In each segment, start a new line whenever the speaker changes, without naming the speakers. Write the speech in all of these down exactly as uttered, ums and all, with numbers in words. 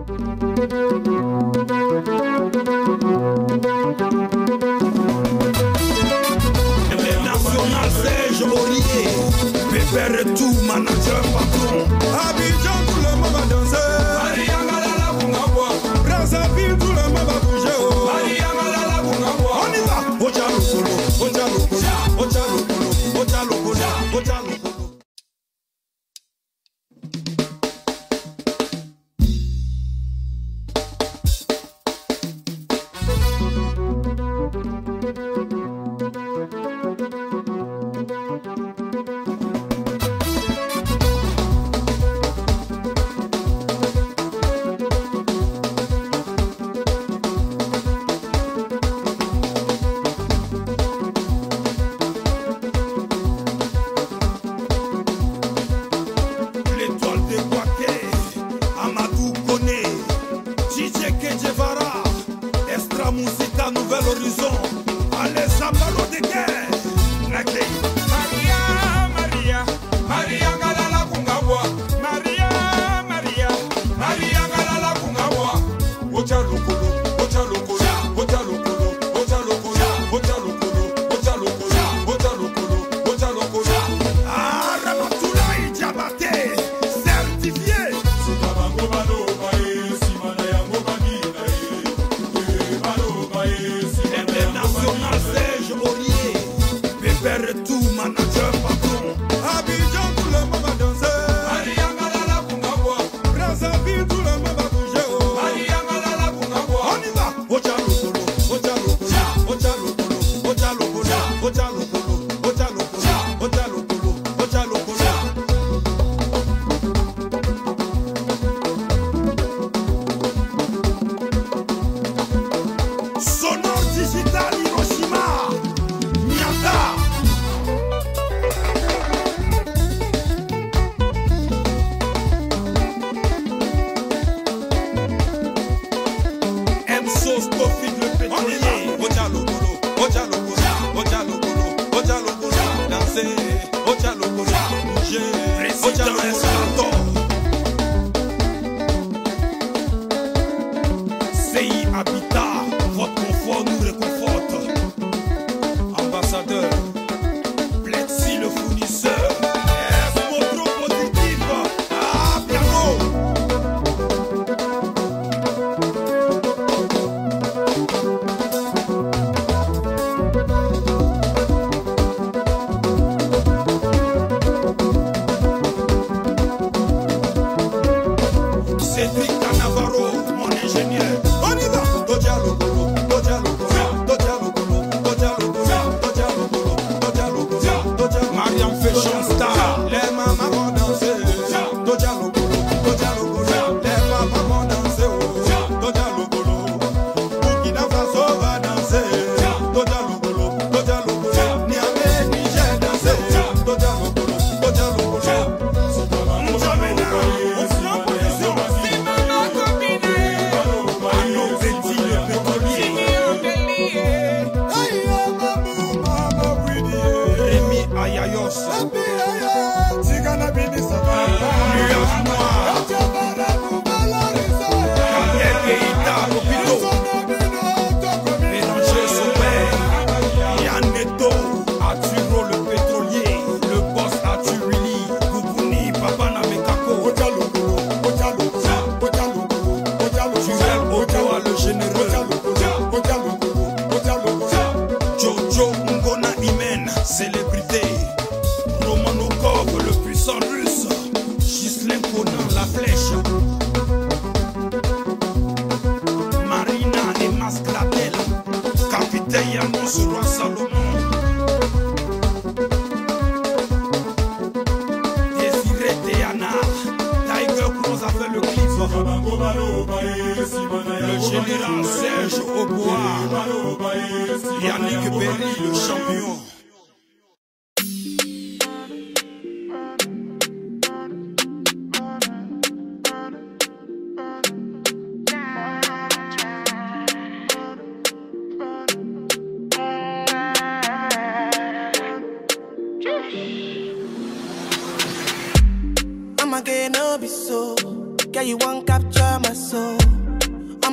International Serge Aurier, Pépère et tout, manager patron. Abidjan, tout le monde va danser. Mariangalala, Bungawa. Brazzaville, tout le monde va bouger. Mariangalala, Bungawa. On y va. Ojalo Kolo, Ojalo Kolo, Ojalo Kolo, Ojalo Kolo, Ojalo Kolo. Musica, nouvel horizon. Allez, Zambalo de guerre. Maria, Maria, Maria Galala Kungawa. Maria, Maria, Maria Galala Kungawa. Ocha lokolo, ocha lokolo, ocha lokolo, ocha lokolo, ocha lokolo, ocha lokolo, ocha lokolo, ocha lokolo. Ah, Ramatoulaye Diabaté, certifié. Sikabango balo bae, simana yango bani nae. International Serge Aurier, Pépère et tout, manager patron. Abidjan, tout le monde va danser. Mariangalala Bungawa. Brazzaville, tout le monde va bouger. Mariangalala Bungawa. On y va. Ojalo Kolo, Ojalo Kolo, Ojalo Kolo, Ojalo Kolo, Ojalo Kolo, Ojalo Kolo, Ojalo Kolo, Ojalo Kolo. Sonore digital Hiroshima, Nyata. Emso Stofid le pétrolier. Ojalo Kolo, Ojalo Kolo, Ojalo Kolo, Ojalo Kolo. Danser, Ojalo Kolo, bouger, Ojalo Kolo. C I Habitat, votre confort nous réconforte. Ambassadeur, Plexi le fournisseur. Esmo trop positif. Ah, piano. Cédric Canavaro, mon ingénieur. On y va. Ojalo Kolo, Ojalo Kolo, Ojalo Kolo, Ojalo Kolo, Ojalo Kolo, Ojalo Kolo, Ojalo. Mariam Fashion Star. Les mamans vont danser. Ojalo Kolo, Ojalo Kolo. Les mamans vont danser. Ojalo Kolo. Burkina Faso va danser. Ojalo Kolo, Ojalo Kolo. Niamey, Niger danser. Ojalo Kolo, Ojalo Kolo. N'Djamena, on prend position. Ayayos, Nuage Noir, Gabriel Keita, Lopito, Bélanger Sommet, Yann Neto, Arturo le pétrolier, le boss Arthur Willy, Koukouni, Papa Namekako, Ojalo Kolo, Ojalo Kolo, Ojalo Kolo, Ojalo Kolo, Ojalo le généreux, Ojalo Kolo, Ojalo Kolo, Jojo Ngona Imen, célébrité. Romano Kov, le puissant russe. Ghislain Conan, la flèche. Marina et Masclatel. Capitaine Yamos, roi Salomon. Désiré Théana. Tiger Cruz a fait le clip. Le général Serge Oboa. Yannick Berry, le champion.
I'ma get no be so. Girl, you won't capture my soul.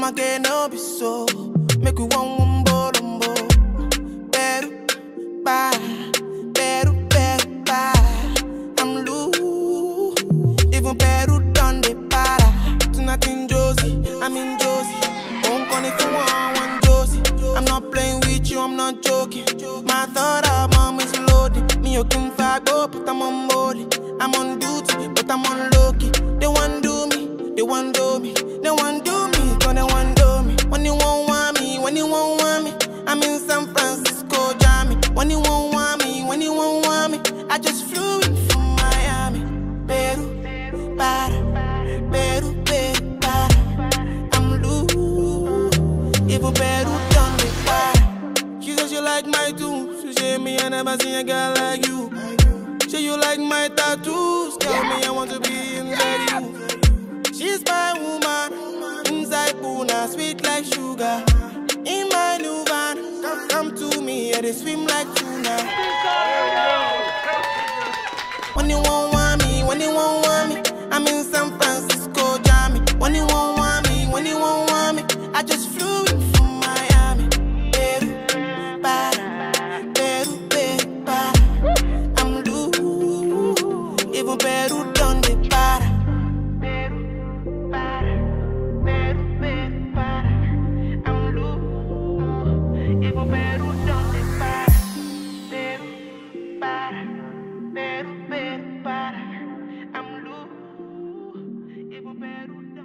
I'ma get no be so. Make we one one bo lumbo. Beru, ba, beru, beru, ba. I'm loose. Even Peru done the para. Tonight in Josie, I'm in Josie. Won't call if you want one Josie. I'm not playing with you, I'm not joking. My thought of mom is loaded. Me you can fuck up, but I'm on molly. I'm on duty, but I'm on low key. They want do me, they want do me, they want do me, cause they want do me. When you won't want me, when you won't want me, I'm in San Francisco, Jammy. When you won't want me, when you won't want me, I just flew in from Miami. Peru, para, Peru, Peru, para. I'm loose, even Peru done me para. She said she like my too, she said me I never seen a girl like you. Say you like my tattoos, tell me I want to be inside you. She's my woman, inside Puna, sweet like sugar. In my new van, come, come to me, yeah, they swim like tuna. When you won't want me, when you won't want me, I'm in San Francisco, Jammy. When you won't want me, when you won't want me, I just flew in from Miami. Peru, para, Peru, Peru, para. I'm loose, even Peru done the para. Peru, para, Peru, Peru, para. I'm loose, even Peru done the para. Peru, para, Peru, Peru, para. I'm loose, even Peru done.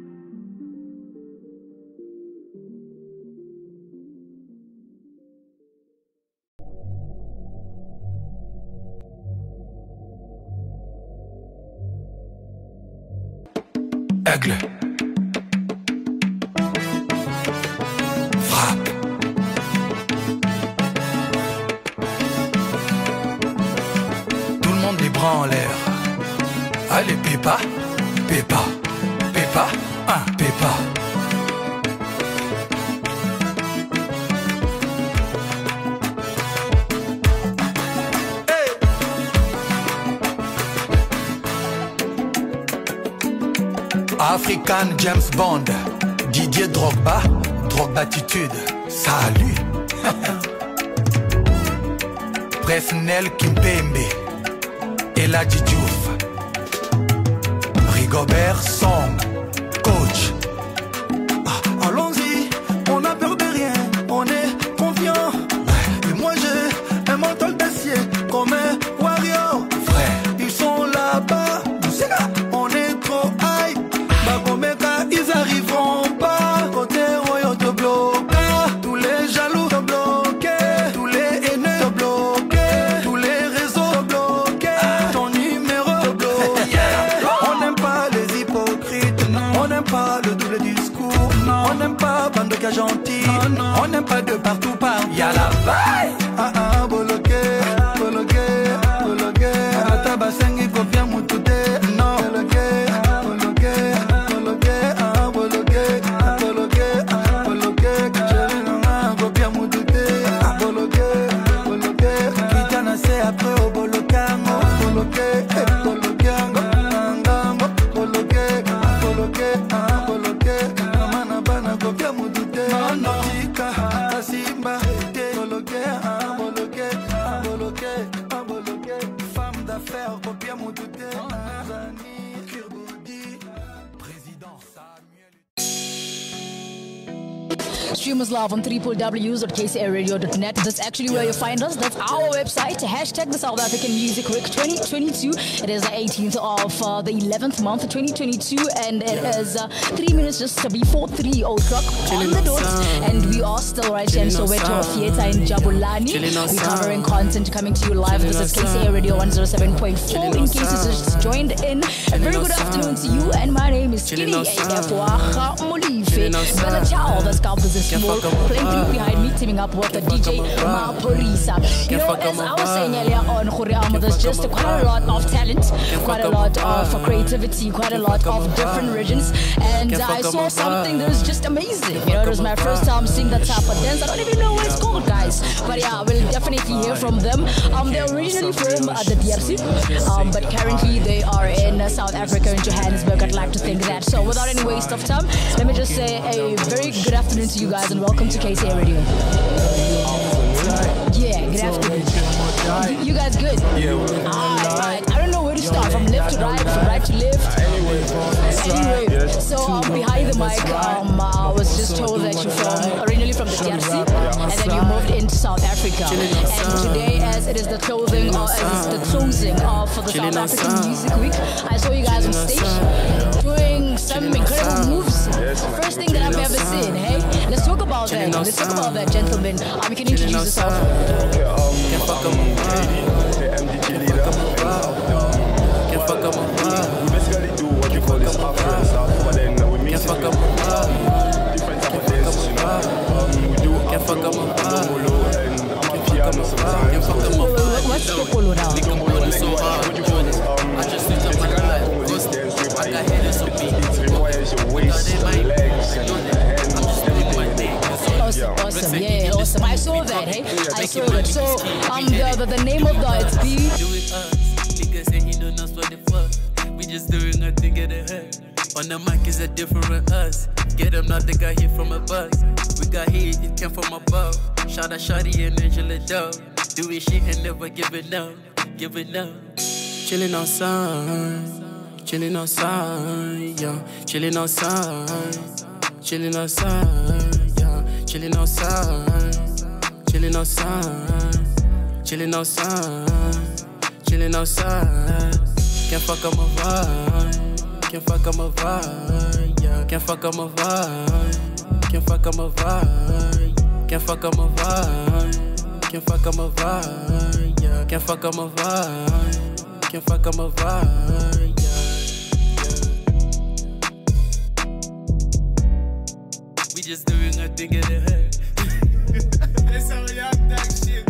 Aigle. Frappe. Tout le monde les bras en l'air. Allez, Pépa, Pépa, Pépa, un Pépa. African James Bond, Didier Drogba, Drogbatitude, salut. Presnel Kimpembe, Eladji Diouf, Rigobert Song, coach.
Ah, allons-y, on n'a peur de rien, on est confiant. Et moi j'ai un mental d'acier comme un warrior.
Frère,
ils sont là-bas, on est trop high. Ils arriveront pas. Côté royaux te bloque. Tous les jaloux te bloquent. Tous les haineux te bloquent. Tous les réseaux te bloquent. Ton numéro te bloque. On n'aime pas les hypocrites. On n'aime pas le double discours. On n'aime pas bande de cas gentils. On n'aime pas de partout par.
y'a la vaille.
Ah ah, bloqué, bloqué, bloqué. Atabasengi kopia mutude. Non, bloqué.
Stream us live on w w w dot k c a radio dot net. That's actually where you find us. That's our website. Hashtag the South African Music Week twenty twenty-two. It is the eighteenth of uh, the eleventh month, twenty twenty-two, and it is uh, three minutes just before three o'clock on the dot. And we are still right here in Soweto Theatre in Jabulani. We're covering content coming to you live. This is K C A Radio one oh seven point four. In case you just joined in, a very good afternoon to you. And my name is Kini Efuaha Molife. Bella Ciao, the scalp is playing through behind me, teaming up with the D J Mapolisa. You know, as I was saying earlier on, Khuriama, there's just quite a lot of talent, quite a lot of creativity, quite a lot of different regions. And I saw something that was just amazing. You know, it was my first time seeing that type of dance. I don't even know what it's called, guys. But yeah, we'll definitely hear from them. Um, they're originally from uh, the D R C, um, but currently they are in uh, South Africa, in Johannesburg. I'd like to think that. So without any waste of time, let me just to say a very good afternoon to you guys and welcome to K C A Radio. Yeah, good afternoon. You, you guys good?
Yeah.
Alright, I don't know where to start, from left to right, from right to left. Anyway, so um, behind the mic, um, I was just told that you're from, originally from the D R C, and then you moved into South Africa. And today, as it is the clothing, or as it's the closing of for the South African Music Week, I saw you guys on stage doing some incredible moves. First thing that I've ever seen. Hey, let's talk about that. Let's talk about that, gentlemen. Um, you can introduce yourself.
Okay, um, I'm the M D G leader. Can't fuck up my vibe. We basically do what you call this Afro and stuff, but then we mix it with different type of dances, you know. Um, we do Afro, Polo, and Amapiano sometimes.
What's the Polo now?
What you call this? Um, I just it's a kind of Congolese dance whereby it requires your waist, your legs, and your hands, everything.
Awesome, awesome, yeah, awesome. I saw that, hey, I saw that. So, um, the the, the name of the it's B.
Niggas say he don't know what the fuck. We just doing a thing at the head. On the mic is a different us. Get him not the guy here from a bus. We got heat, it came from above. Shout out Shawty and Angela Dove. Doing shit and never giving up, giving up. Chilling outside, chilling outside, yeah. Chilling outside, chilling outside, yeah. Chilling outside, chilling outside, chilling outside, chilling outside. Can't fuck up my vibe, can't fuck up my vibe, yeah. Can't fuck up my vibe, can't fuck up my vibe, can't fuck up my vibe, can't fuck up my vibe, yeah. Can't fuck up my vibe, can't fuck up my vibe, yeah. We just doing a thing in the head. That's how we act that shit.